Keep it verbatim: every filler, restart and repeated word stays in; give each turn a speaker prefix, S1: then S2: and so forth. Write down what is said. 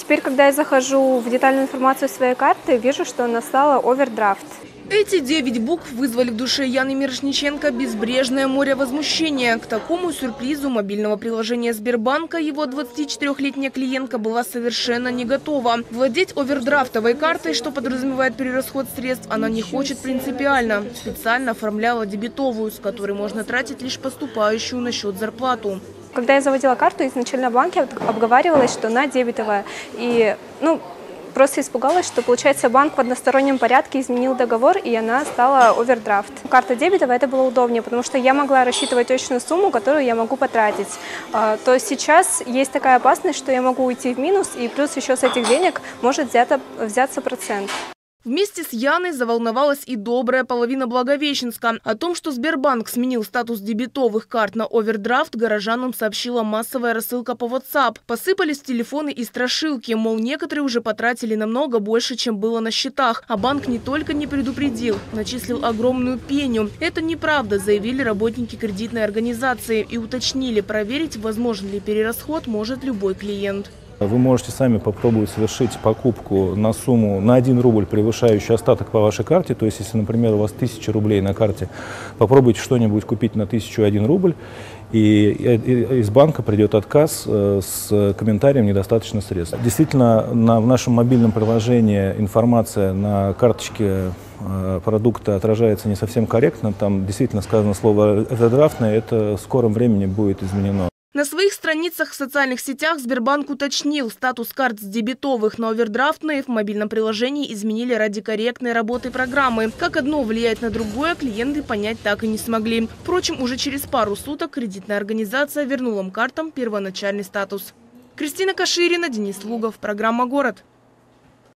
S1: Теперь, когда я захожу в детальную информацию своей карты, вижу, что она стала овердрафт.
S2: Эти девять букв вызвали в душе Яны Мирошниченко безбрежное море возмущения. К такому сюрпризу мобильного приложения Сбербанка его двадцатичетырёхлетняя клиентка была совершенно не готова. Владеть овердрафтовой картой, что подразумевает перерасход средств, она не хочет принципиально. Специально оформляла дебетовую, с которой можно тратить лишь поступающую на счет зарплату.
S1: Когда я заводила карту, изначально в банке обговаривалось, что она дебетовая. И, ну, просто испугалась, что, получается, банк в одностороннем порядке изменил договор, и она стала овердрафт. Карта дебетовая, это было удобнее, потому что я могла рассчитывать точную сумму, которую я могу потратить. То сейчас есть такая опасность, что я могу уйти в минус, и плюс еще с этих денег может взято, взяться процент.
S2: Вместе с Яной заволновалась и добрая половина Благовещенска. О том, что Сбербанк сменил статус дебетовых карт на овердрафт, горожанам сообщила массовая рассылка по WhatsApp. Посыпались телефоны и страшилки, мол, некоторые уже потратили намного больше, чем было на счетах. А банк не только не предупредил, начислил огромную пеню. Это неправда, заявили работники кредитной организации и уточнили, проверить, возможен ли перерасход, может любой клиент.
S3: Вы можете сами попробовать совершить покупку на сумму на один рубль, превышающую остаток по вашей карте. То есть, если, например, у вас тысяча рублей на карте, попробуйте что-нибудь купить на тысячу один рубль, и из банка придет отказ с комментарием «недостаточно средств». Действительно, на, в нашем мобильном приложении информация на карточке продукта отражается не совсем корректно. Там действительно сказано слово «овердрафтное», это в скором времени будет изменено.
S2: На своих страницах в социальных сетях Сбербанк уточнил, статус карт с дебетовых на овердрафтные в мобильном приложении изменили ради корректной работы программы. Как одно влияет на другое, клиенты понять так и не смогли. Впрочем, уже через пару суток кредитная организация вернула картам первоначальный статус. Кристина Каширина, Денис Лугов. Программа «Город».